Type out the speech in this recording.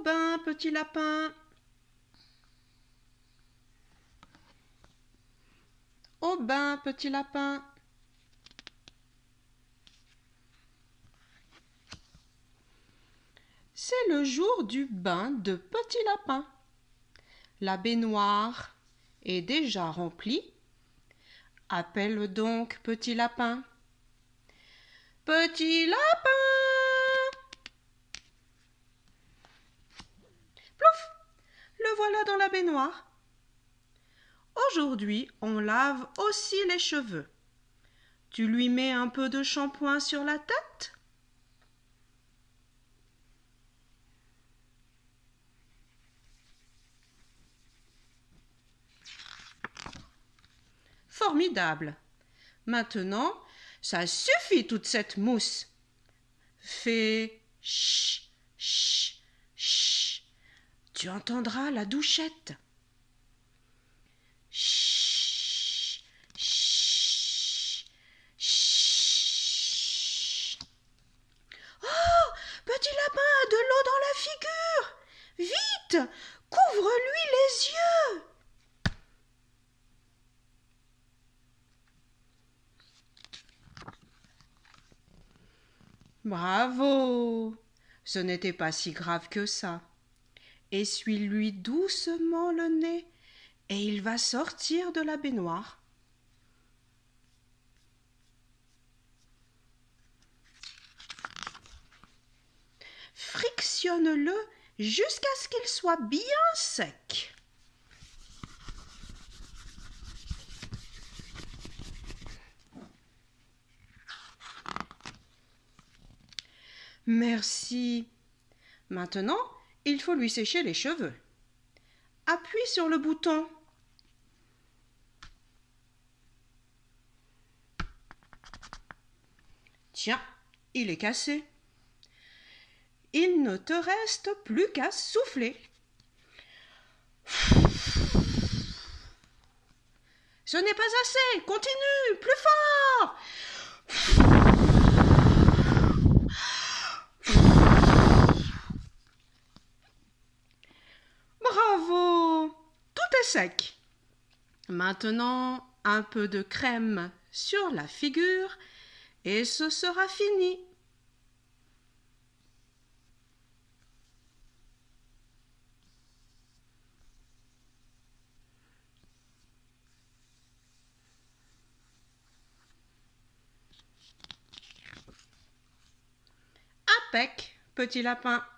bain, petit lapin. Au bain, petit lapin. C'est le jour du bain de petit lapin. La baignoire est déjà remplie. Appelle donc petit lapin. Petit lapin! Plouf! Le voilà dans la baignoire. Aujourd'hui, on lave aussi les cheveux. Tu lui mets un peu de shampoing sur la tête? Formidable. Maintenant, ça suffit toute cette mousse. Fais chut, chut, chut. Tu entendras la douchette. Chut, chut, chut. Oh, petit lapin a de l'eau dans la figure. Vite, couvre-lui les yeux. Bravo! Ce n'était pas si grave que ça. Essuie-lui doucement le nez et il va sortir de la baignoire. Frictionne-le jusqu'à ce qu'il soit bien sec. Merci. Maintenant, il faut lui sécher les cheveux. Appuie sur le bouton. Tiens, il est cassé. Il ne te reste plus qu'à souffler. Ce n'est pas assez. Continue, plus fort. Bravo! Tout est sec. Maintenant, un peu de crème sur la figure et ce sera fini. Impec, petit lapin.